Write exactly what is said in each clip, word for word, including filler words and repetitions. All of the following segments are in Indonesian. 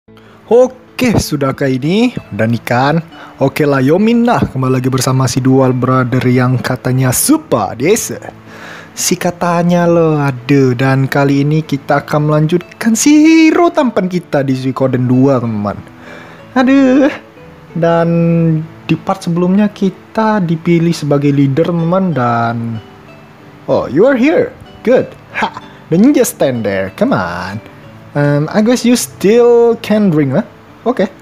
Oke, sudahkah ini? Udah nih kan? Oke lah, Yominah kembali lagi bersama si Dual Brother yang katanya super desa. Si katanya loh, aduh. Dan kali ini kita akan melanjutkan si hero tampan kita di Suikoden dua, teman. Aduh. Dan di part sebelumnya kita dipilih sebagai leader, teman. Dan oh, you are here. Good. Ha. Then you just stand there. Come on. Um, I guess you still can drink, huh? Oke. Okay.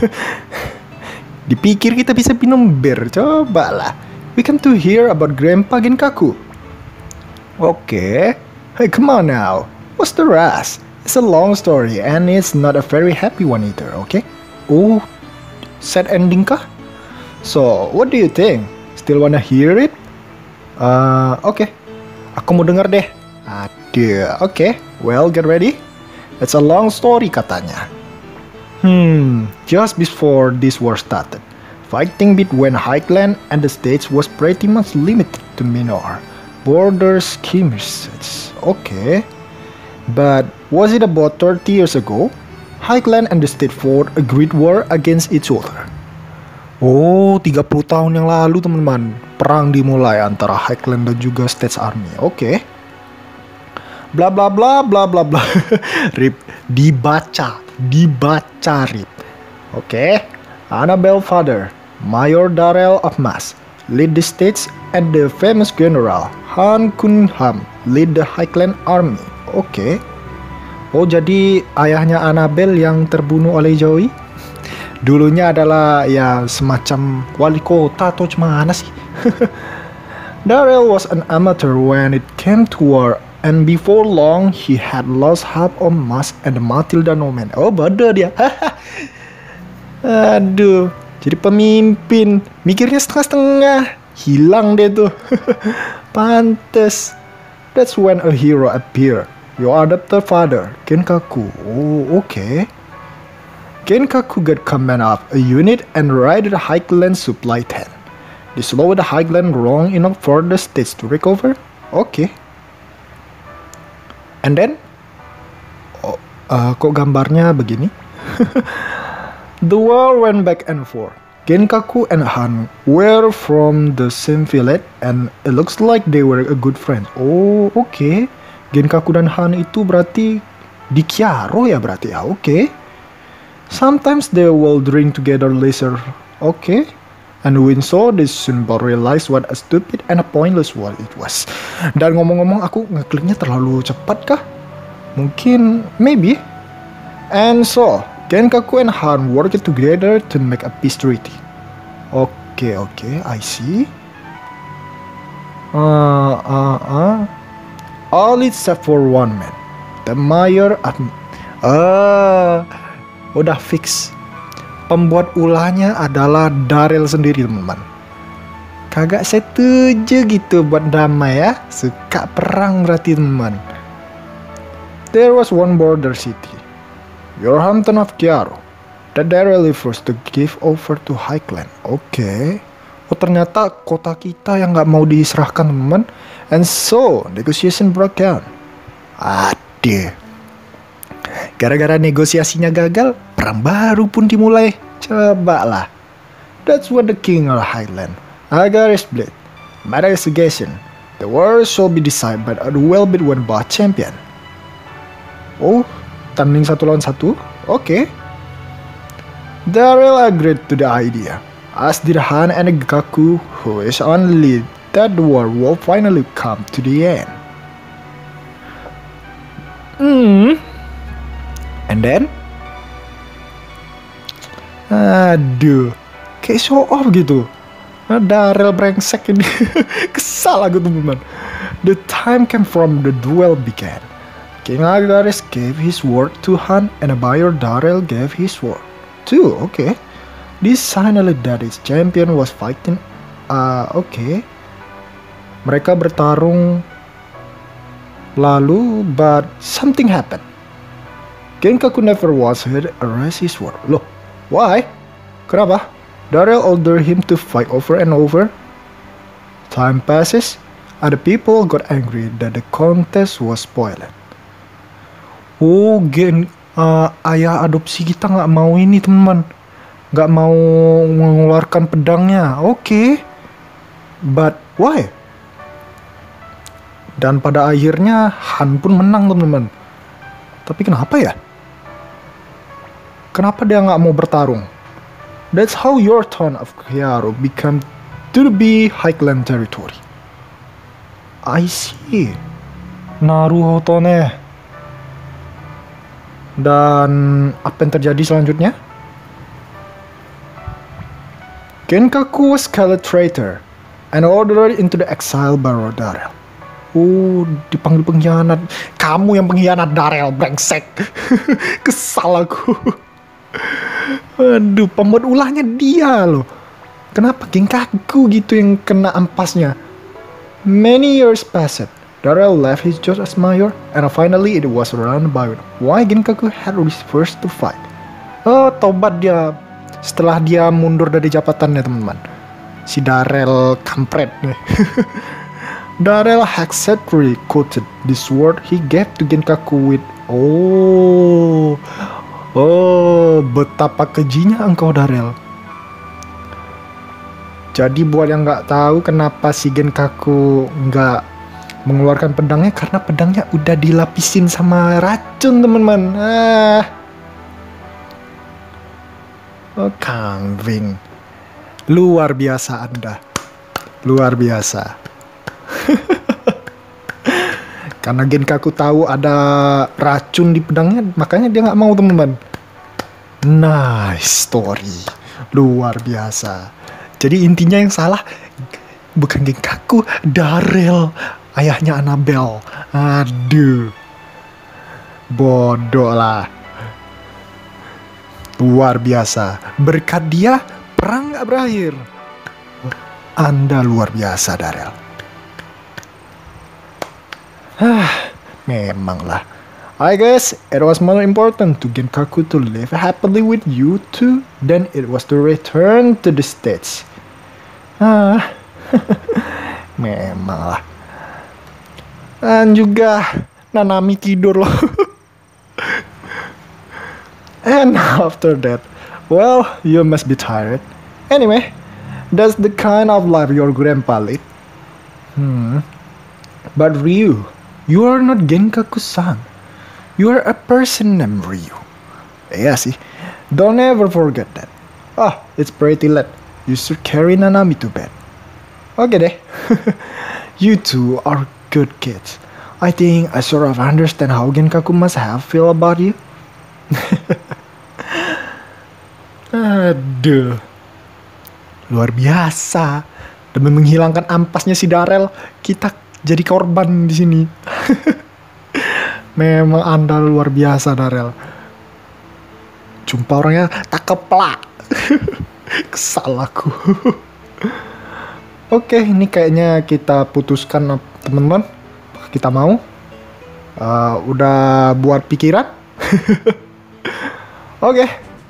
Dipikir kita bisa minum bir, cobalah. We come to hear about Grandpa Genkaku. Oke. Okay. Hey, come on now. What's the rush? It's a long story and it's not a very happy one either, okay? Oh, sad ending kah? So, what do you think? Still wanna hear it? Uh, oke. Okay. Aku mau denger deh. Aduh, oke. Okay. Well, get ready. It's a long story katanya. Hmm, just before this war started, fighting between Highland and the States was pretty much limited to minor border skirmishes. Okay, but was it about thirty years ago? Highland and the State fought a great war against each other. Oh, tiga puluh tahun yang lalu teman-teman, perang dimulai antara Highland dan juga States Army. Oke. Okay. Bla bla bla bla bla bla. Rip, dibaca, dibaca Rip. Oke. Okay. Annabelle Father, Mayor Darrell of Mass, lead the states, and the famous General Han Kunham lead the Highland Army. Oke. Okay. Oh, jadi ayahnya Annabelle yang terbunuh oleh Joey? Dulunya adalah ya semacam wali kota atau gimana sih? Darrell was an amateur when it came to war. And before long, he had lost half of Mass and Matilda Norman. Oh, bodoh dia. Aduh, jadi pemimpin. Mikirnya setengah-setengah. Hilang deh tuh. Pantes. That's when a hero appeared. Your adopted father, Genkaku. Oh, okay. Genkaku got command of a unit and raided the Highland supply tent. They slowed the Highland long enough for the states to recover. Okay. And then, oh, uh, kok gambarnya begini? The war went back and forth. Genkaku and Han were from the same village and it looks like they were a good friend. Oh, oke. Okay. Genkaku dan Han itu berarti di Kiaro ya berarti ya. Oke. Okay. Sometimes they will drink together later. Oke. Okay. And when so, they soon realized what a stupid and a pointless war it was. Dan ngomong-ngomong, aku ngekliknya terlalu cepat kah? Mungkin, maybe. And so, Genkaku and Han worked together to make a peace treaty. Oke, okay, oke, okay, I see. Uh, uh, uh. All except for one man. The mayor at... Ah, udah fix. Pembuat ulahnya adalah Darrell sendiri, teman-teman. Kagak setuju gitu buat damai ya. Suka perang berarti, teman. There was one border city, Yorhampton of Kiaro, that Darrell refused to give over to Highland. Oke. Okay. Oh, ternyata kota kita yang nggak mau diserahkan, teman. And so, negotiation broke down. Aduh. Gara-gara negosiasinya gagal, perang baru pun dimulai. Coba lah. That's when the king of Highland, Agar split. Matter suggestion. The war shall be decided by a duel between both champion. Oh, tanding satu lawan satu? Oke. Okay. Darrell agreed to the idea, as did Han and Genkaku, who is on lead that the war will finally come to the end. Hmm. And then, aduh, kayak show off gitu. Darrell brengsek ini. Kesal aku teman-teman. The time came from the duel began. King Agares gave his word to Han and Mayor Darrell gave his word too. Okay. This finally that his champion was fighting. Ah, uh, oke. Okay. Mereka bertarung. Lalu, but something happened. Genkaku never once heard a racist word. Loh, why? Kenapa? Darrell ordered him to fight over and over. Time passes, other people got angry that the contest was spoiled. Oh, Gen uh, ayah adopsi kita nggak mau ini teman, nggak mau mengeluarkan pedangnya. Oke, okay. But why? Dan pada akhirnya Han pun menang teman-teman. Tapi kenapa ya? Kenapa dia nggak mau bertarung? That's how your town of Kyoto become to be Highland territory. I see. Naruhodo nih. Dan apa yang terjadi selanjutnya? Genkaku was called a traitor and ordered into the exile by Darel. Oh, dipanggil pengkhianat. Kamu yang pengkhianat, Darel, brengsek. Kesal aku. Aduh, pembuat ulahnya dia loh. Kenapa Genkaku gitu yang kena ampasnya? Many years passed. Darel left his job as mayor, and finally it was run by why Genkaku had refused to fight. Oh, tobat dia setelah dia mundur dari jabatannya, teman-teman. Si Darel kampret nih. Darel had secretly quoted this word he gave to Genkaku with oh oh betapa kejinya engkau, Darel. Jadi buat yang nggak tahu kenapa si Genkaku nggak mengeluarkan pedangnya, karena pedangnya udah dilapisin sama racun, teman-teman. Ah. Oh, kambing. Luar biasa Anda. Luar biasa. Karena Genkaku tahu ada racun di pedangnya, makanya dia nggak mau, teman-teman. Nice story. Luar biasa. Jadi intinya yang salah bukan Genkaku, Darel, ayahnya Annabelle. Aduh, bodoh lah. Luar biasa. Berkat dia, perang gak berakhir. Anda luar biasa, Darel. Hah, memanglah. I guess it was more important to Genkaku to live happily with you two than it was to return to the States. Ah, memanglah. Dan juga Nanami tidur loh. And after that, well, you must be tired. Anyway, that's the kind of life your grandpa led. Hmm. But Ryu, you are not Genkaku-san. You are a person named Ryu. Yeah, see. Don't ever forget that. Ah, it's pretty late. You should carry Nanami to bed. Okay deh. You two are good kids. I think I sort of understand how Genkaku must have feel about you. Aduh. Luar biasa. Demi menghilangkan ampasnya si Darel, kita jadi korban di sini. Memang Anda luar biasa, Darel. Jumpa orangnya tak keplak. Kesal aku. Oke, ini kayaknya kita putuskan, teman-teman. Kita mau uh, udah buat pikiran. Oke.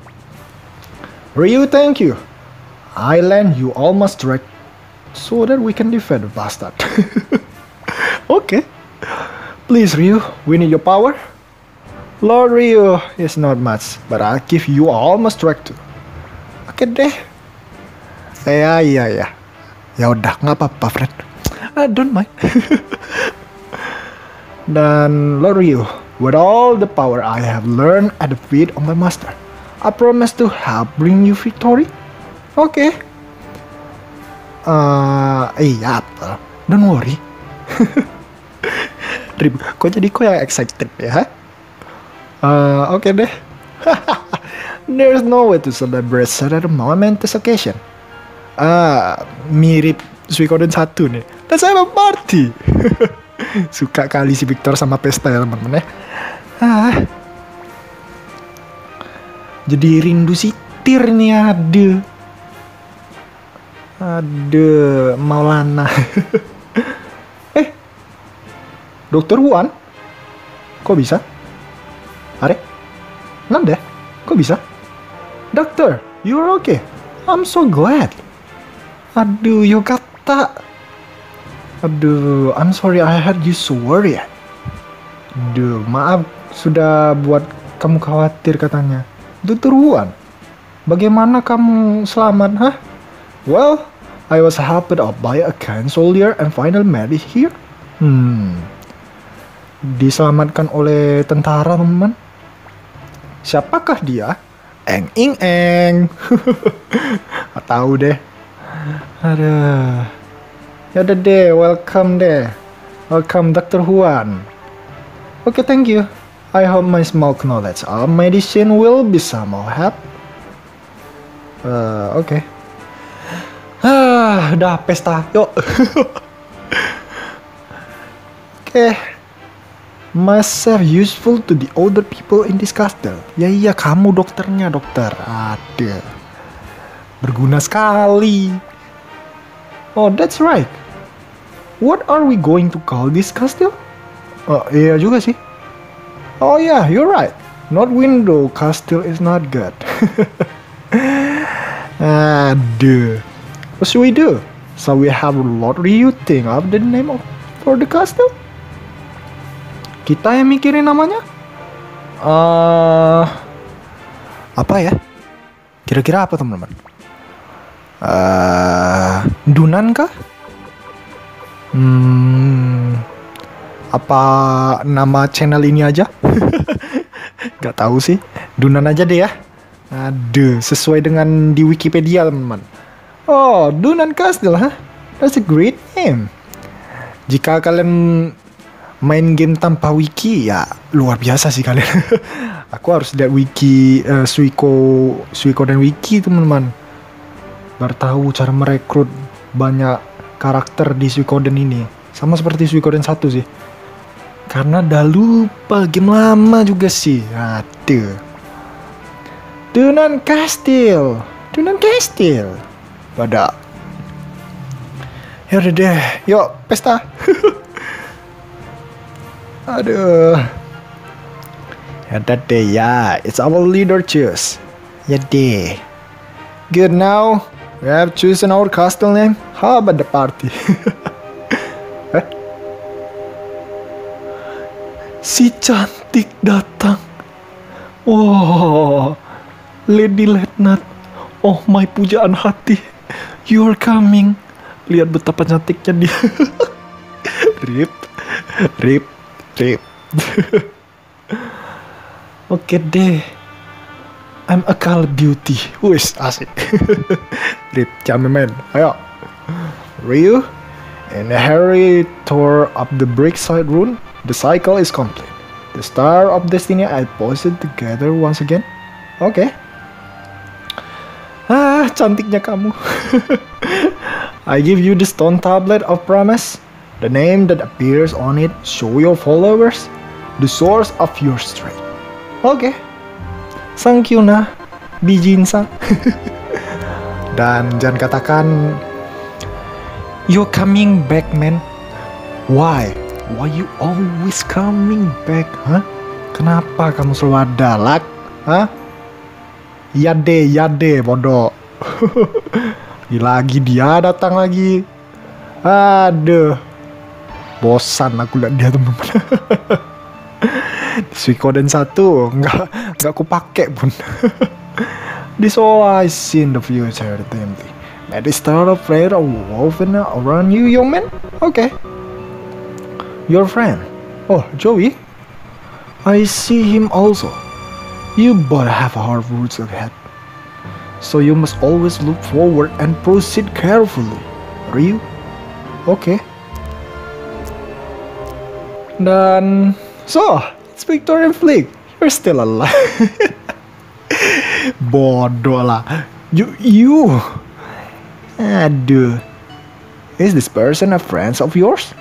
Ryu, thank you. I lend you all my strength so that we can defend the bastard. Oke. Please, Ryu, we need your power. Lord Ryu is not much, but I'll give you all my strength too. Oke deh. Ya, iya, ya. Ya udah, nggak apa-apa, friend. I don't mind. Dan Lord Ryu, with all the power I have learned at the feet of my master, I promise to help bring you victory. Oke. Okay. Uh, iya, don't worry. Kok jadi kok yang excited ya? Uh, Oke okay deh. There's no way to celebrate such a momentous occasion. Ah, mirip Suikoden satu nih. Let's have a party. Suka kali si Victor sama pesta ya, teman-teman ya. Ah. Jadi rindu sitir nih, aduh. Aduh, Maulana. Eh, Dokter Wan? Kok bisa? Are? Nanda? Kok bisa? Doctor, you're okay. I'm so glad. Aduh, Yokata. Aduh, I'm sorry I had you so worried. Aduh, maaf sudah buat kamu khawatir katanya. dokter Huan, bagaimana kamu selamat, hah? Well, I was helped out by a kind soldier and finally made it here. Hmm, diselamatkan oleh tentara, teman-teman. Siapakah dia? Eng ing eng. Gak tahu deh. Aduh. Ya udah deh, welcome deh. Welcome dokter Huan. Oke, okay, thank you. I hope my small knowledge of medicine will be somehow help. Uh, oke. Okay. Ah, udah pesta, yuk. Oke. Okay. Myself useful to the older people in this castle. Ya iya, kamu dokternya, dokter. Ada. Berguna sekali. Oh, that's right. What are we going to call this castle? Oh, iya juga sih. Oh yeah, you're right. Not window castle is not good. Aduh. What should we do? So we have a lottery, you think of the name of for the castle? Kita yang mikirin namanya? Uh, apa ya? Kira-kira apa teman-teman? Uh, Dunan kah? Hmm, apa nama channel ini aja? Gak tahu sih. Dunan aja deh ya. Aduh, sesuai dengan di Wikipedia teman-teman. Oh, Dunan Castle, huh? That's a great name. Jika kalian main game tanpa wiki, ya luar biasa sih kalian. Aku harus lihat wiki uh, Suiko, Suiko dan wiki teman-teman. Biar tahu cara merekrut banyak karakter di Suikoden ini. Sama seperti Suikoden satu sih. Karena udah lupa game lama juga sih. Aduh. Dunan Castle. Dunan Castle. Pada. Yaudah deh. Yuk, pesta. Aduh. Yaudah deh ya. It's our leader choose. Ya deh. Good now. We have chosen our castle name. How about the party? eh? Si cantik datang. Oh, Lady Letnat. Oh my pujaan hati. You're coming. Lihat betapa cantiknya dia. Rip, rip, rip. Oke deh. I'm a call beauty. Wis asik. Rip, jamin men. Ayo. Ryu, in a hurry tour up the Brickside Rune, the cycle is complete. The Star of Destiny I posted together once again. Oke. Okay. Ah, cantiknya kamu. I give you the stone tablet of promise. The name that appears on it show your followers the source of your strength. Oke. Okay. Thank you nah, Bijin-san. Dan jangan katakan you're coming back, man. Why? Why you always coming back, huh? Kenapa kamu selalu ada, Lak? Hah? Ya deh, ya deh, bodoh. Lagi dia datang lagi. Aduh. Bosan aku lihat dia, teman-teman. Suikoden satu nggak nggak aku pakai pun. This all I see in the future, Timothy. Let it start a flare of woven around you, young man. Okay. Your friend. Oh, Joey. I see him also. You both have hard roads ahead, so you must always look forward and proceed carefully. Ryu. Okay. Dan so. It's Victorian Flick. You're still alive. Bodoh lah. You, you. Aduh. Is this person a friend of yours?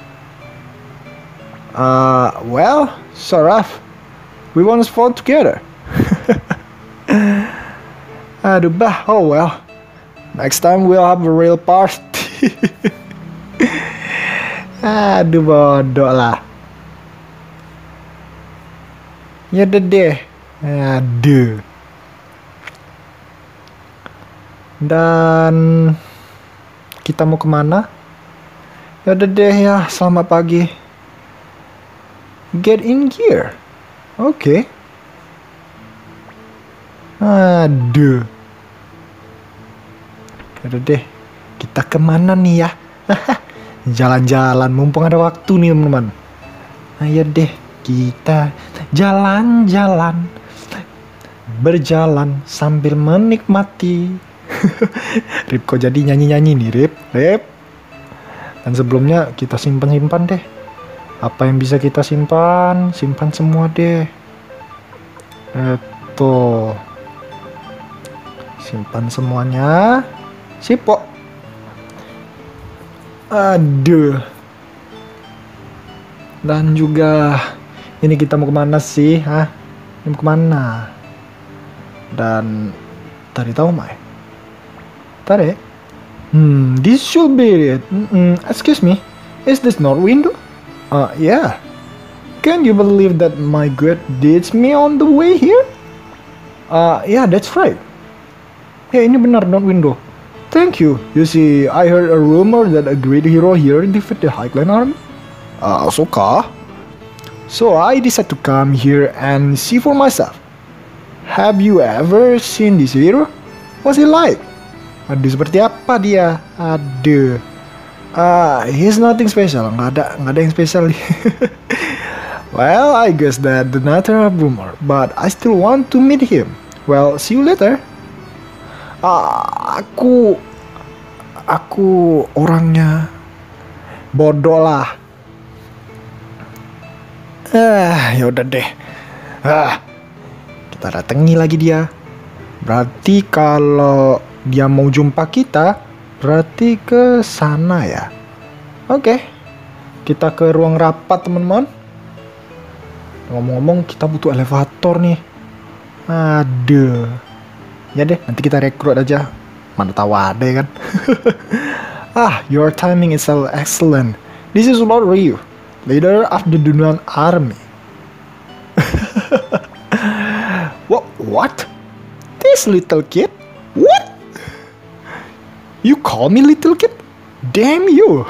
Uh, well, sort of. We once fought together. Aduh bah, oh well. Next time we'll have a real party. Aduh bodoh lah. Ya udah deh. Aduh. Dan kita mau kemana? Ya udah deh ya, selamat pagi. Get in gear. Oke. Okay. Aduh. Udah deh, kita kemana nih ya? Jalan-jalan, mumpung ada waktu nih teman-teman. Ayo deh, kita jalan-jalan, berjalan sambil menikmati. Rip kok jadi nyanyi-nyanyi nih, Rip? Rip. Dan sebelumnya kita simpan-simpan deh. Apa yang bisa kita simpan? Simpan semua deh. Eto. Simpan semuanya. Sipok. Aduh. Dan juga ini kita mau kemana sih? Hah? Ini mau kemana? Dan tadi tahu Mai? Tadi? Hmm, this should be it. Mm-mm. Excuse me, is this not window? Uh, yeah. Can you believe that my good deeds me on the way here? Uh, yeah, that's right. Ya, ini benar not window. Thank you. You see, I heard a rumor that a great hero here defeated the Highland army. Uh, so kah? So I decided to come here and see for myself. Have you ever seen this hero? What's he like? Aduh, seperti apa dia? Aduh. Ah, uh, he's nothing special. Nggak ada, nggak ada yang spesial. Well, I guess that the matter of rumor, but I still want to meet him. Well, see you later. Ah, aku, aku orangnya bodoh lah. Ah, yaudah deh. Ah, kita datangi lagi dia. Berarti kalau dia mau jumpa kita, berarti ke sana ya. Oke, kita ke ruang rapat teman-teman. Ngomong-ngomong, kita butuh elevator nih. Aduh. Ya deh, nanti kita rekrut aja. Mana tahu ada ya kan. Ah, your timing is so excellent. This is Lord Ryu, leader of the Dunan army. What? What? This little kid? What? You call me little kid? Damn you.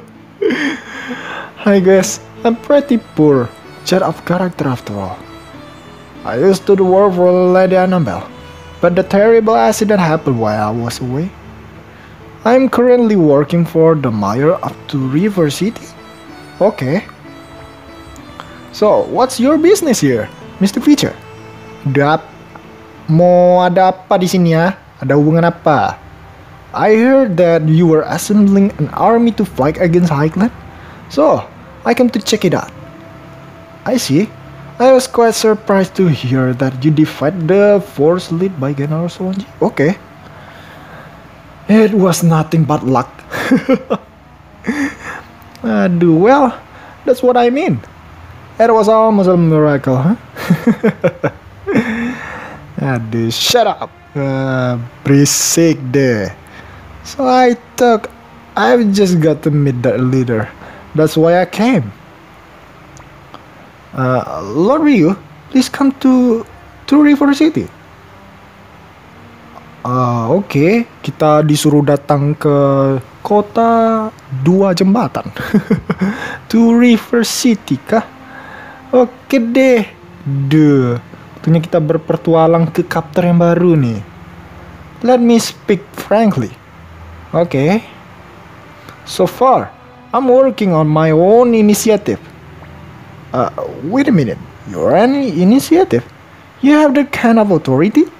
Hi guys, I'm pretty poor. Jet of character after all. I used to work for Lady Annabelle, but the terrible accident happened while I was away. I'm currently working for the mayor of Two River City. Okay. So, what's your business here, Mister Feature? Ada mau ada apa di sini ya? Ada hubungan apa? I heard that you were assembling an army to fight against Highland, so I came to check it out. I see. I was quite surprised to hear that you defied the force led by General Solanji. Okay. It was nothing but luck. Aduh, well, that's what I mean. It was almost a miracle, huh? Aduh, shut up. Uh, berisik deh. So I thought I've just got to meet that leader. That's why I came. Uh, Lord Ryu, please come to Two River City. Uh, Oke, okay. Kita disuruh datang ke kota dua jembatan. Two River City kah? Oke okay deh. Duh, waktunya kita berpetualang ke kapter yang baru nih. Let me speak frankly. Oke. Okay. So far, I'm working on my own initiative. Uh, wait a minute, you're an initiative? You have that kind of authority?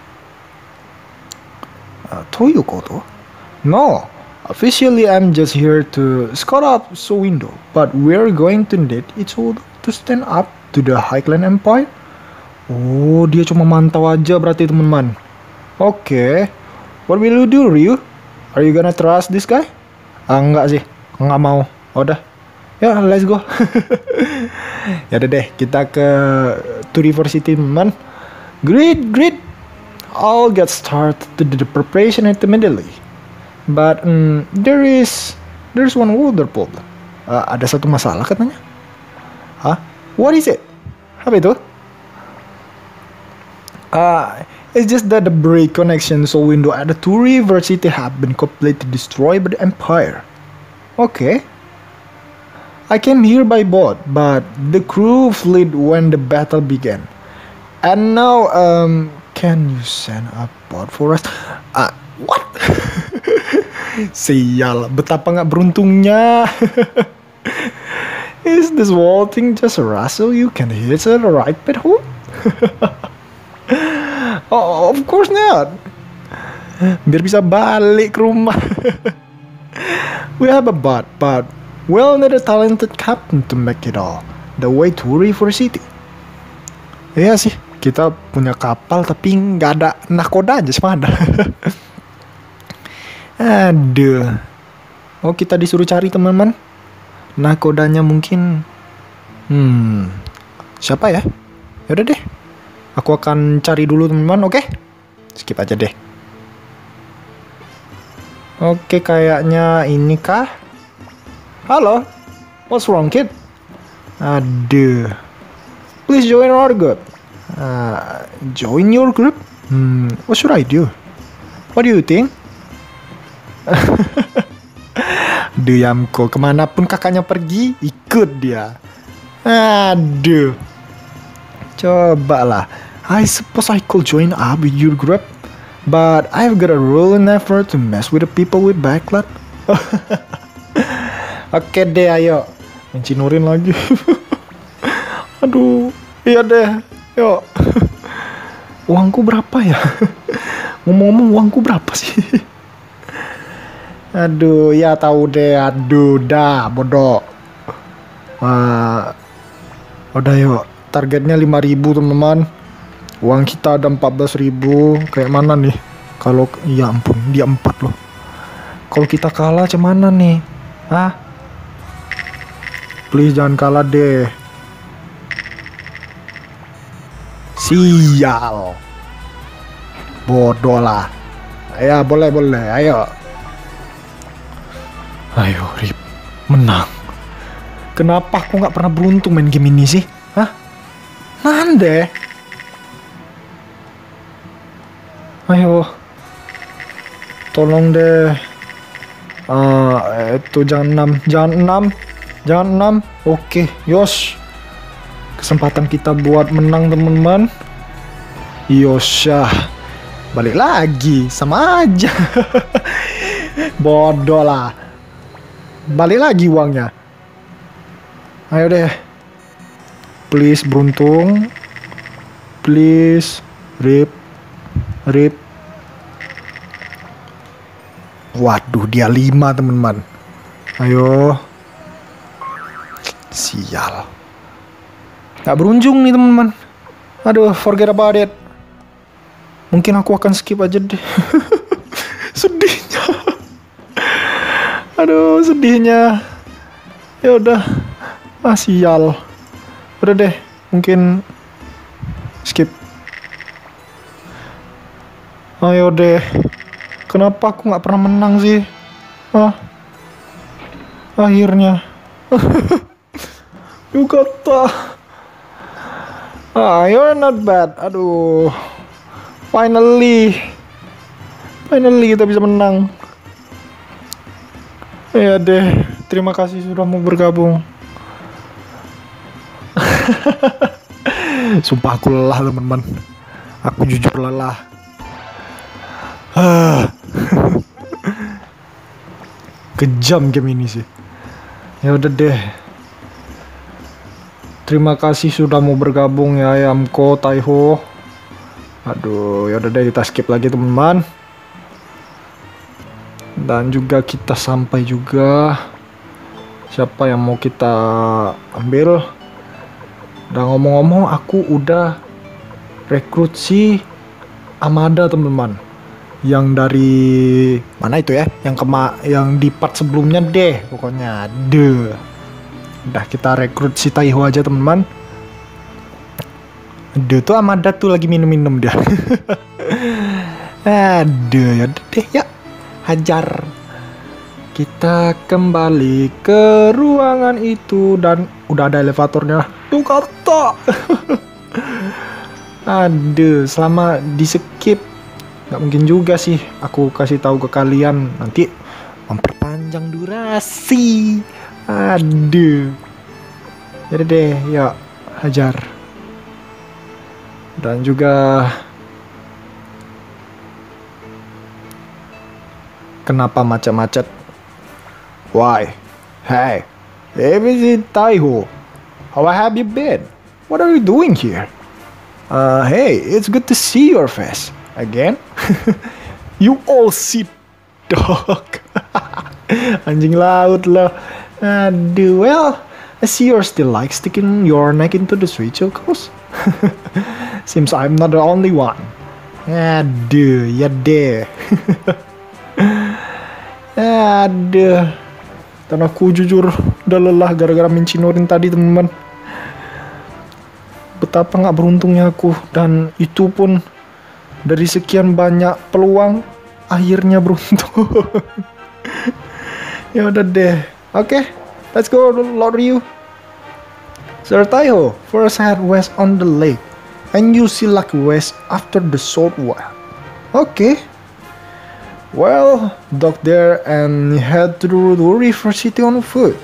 Uh, どういうこと? No, officially I'm just here to scout out so window, but we're going to need each other to stand up to the Highland Empire. Oh, dia cuma mantau aja berarti teman-teman. Oke, okay. What will you do, Ryu? Are you gonna trust this guy? Ah, enggak sih, enggak mau. Udah. Ya, let's go. Ya udah deh, kita ke Two River City, teman. Great, great. I'll get started to the preparation immediately. But um, there is there's one other problem. Uh, ada satu masalah katanya. Hah? What is it? Apa itu? Uh, it's just that the break connection so window at the Two River City have been completely destroyed by the Empire. Okay. I came here by boat, but the crew fled when the battle began. And now, um, can you send a bot for us? Ah, what? Sial, betapa nggak beruntungnya. Is this wall thing just a rustle you can hit the right pet hole? Oh, of course not. Biar bisa balik ke rumah. We have a bot, but we'll need a talented captain to make it all the way to River City. Iya sih, kita punya kapal tapi nggak ada nakoda aja sama ada. Aduh. Oh, kita disuruh cari teman-teman. Nakodanya mungkin, hmm, siapa ya? Yaudah deh, aku akan cari dulu teman-teman. Oke, skip aja deh. Oke, kayaknya ini kah? Halo, what's wrong kid? Aduh, please join our group. Uh, join your group? Hmm, what should I do? What do you think? Aduh Yamko, kemanapun kakaknya pergi, ikut dia. Aduh. Cobalah. I suppose I could join up with your group, but I've got a rule and effort to mess with the people with backlot. Oke deh, ayo. Mencinurin lagi. Aduh, iya deh. Yuk. Uangku berapa ya? Ngomong-ngomong uangku berapa sih? Aduh, ya tahu deh. Aduh, dah bodoh. Wah, udah yuk. Targetnya lima ribu teman-teman. Uang kita ada empat belas ribu. Kayak mana nih? Kalau, ya ampun, dia empat loh. Kalau kita kalah cuman nih? Hah? Please jangan kalah deh. Sial. Bodoh lah. Ya boleh boleh. Ayo. Ayo Rip, menang. Kenapa aku nggak pernah beruntung main game ini sih? Hah? Nande? Ayo, tolong deh. Uh, itu jangan enam, jangan enam, jangan enam. Oke, yos. Kesempatan kita buat menang teman-teman. Yosya, balik lagi, sama aja. Bodoh lah. Balik lagi uangnya. Ayo deh. Please beruntung. Please. Rip. Rip. Waduh, dia lima teman-teman. Ayo. Sial. Gak beruntung nih teman-teman. Aduh, forget about it. Mungkin aku akan skip aja deh. Sedihnya. Aduh, sedihnya. Ya udah. Ah, sial. Udah deh, mungkin skip. Ayo deh. Kenapa aku nggak pernah menang sih? Ah. Akhirnya. Yukata. Ah, you're not bad. Aduh. Finally. Finally kita bisa menang. Ya deh, terima kasih sudah mau bergabung. Sumpah aku lelah teman-teman. Aku jujur lelah. Kejam game ini sih. Ya udah deh. Terima kasih sudah mau bergabung ya Yamko, Taiho. Aduh, ya udah deh kita skip lagi teman-teman. Dan juga kita sampai juga. Siapa yang mau kita ambil? Dan ngomong-ngomong aku udah rekrut si Amada teman-teman. Yang dari mana itu ya? Yang kema yang di part sebelumnya deh pokoknya. Deh. Udah kita rekrut si Taiho aja teman-teman. Aduh tuh Amada tuh lagi minum-minum dia. Aduh ya deh ya. Hajar. Kita kembali ke ruangan itu dan udah ada elevatornya. Tuh kata. Aduh, selama di skip nggak mungkin juga sih aku kasih tahu ke kalian, nanti memperpanjang durasi. Aduh. Jadi deh, ya hajar. Dan juga Kenapa macet-macet? Why? Hey, hey, visit Taiho. How have you been? What are you doing here? Uh, hey, it's good to see your face again. You all sit, dog. Anjing laut loh. Aduh, well, I see you're still like sticking your neck into the switch, of course. Seems I'm not the only one. Aduh, ya deh. Aduh. Dan aku jujur udah lelah gara-gara mincinorin tadi, teman-teman. Betapa nggak beruntungnya aku, dan itu pun dari sekian banyak peluang akhirnya beruntung. Ya udah deh. Oke, okay, let's go Lord Ryu. Sir Taiho, first head west on the lake, and you see like west after the salt while. Okay. Well, dock there and head to the river city on foot.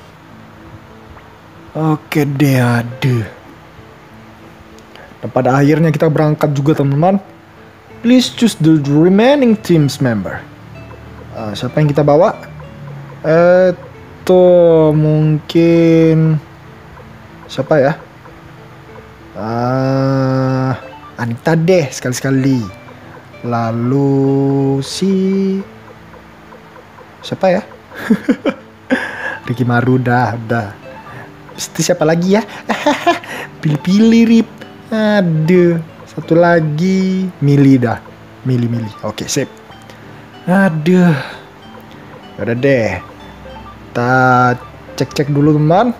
Oke deh, aduh. Dan pada akhirnya kita berangkat juga, teman-teman. Please choose the remaining team's member. Uh, siapa yang kita bawa? Eh, tuh mungkin siapa ya? Ah, uh, Anita deh sekali-sekali. Lalu si siapa ya? Ricky Maruda, udah. Itu siapa lagi ya? Pilih-pilih Rip. Aduh, satu lagi Mili dah. Mili Mili. Oke, sip. Aduh. Udah deh. Kita cek-cek dulu, teman.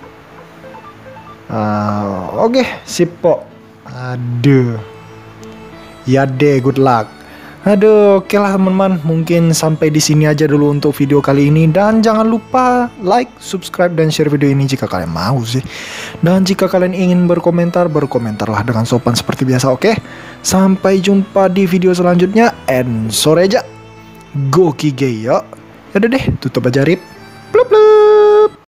Uh, Oke, okay, sip po. Aduh. Ya deh, good luck. Aduh, oke lah teman-teman. Mungkin sampai di sini aja dulu untuk video kali ini. Dan jangan lupa like, subscribe, dan share video ini jika kalian mau sih. Dan jika kalian ingin berkomentar, berkomentarlah dengan sopan seperti biasa, oke? Sampai jumpa di video selanjutnya. And sore aja. Go Kige yo. Yaudah deh, tutup aja Rip. Plup plup.